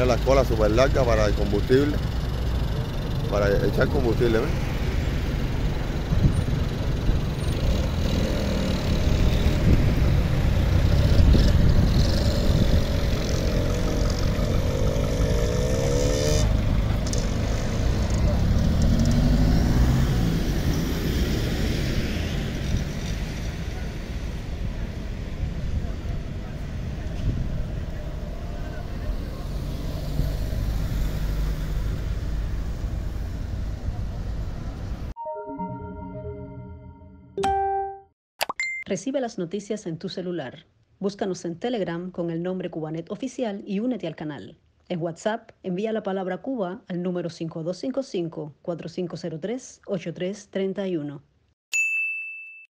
Mira las colas súper largas para el combustible, para echar combustible, ¿ves? Recibe las noticias en tu celular. Búscanos en Telegram con el nombre Cubanet Oficial y únete al canal. En WhatsApp, envía la palabra Cuba al número 5255-4503-8331.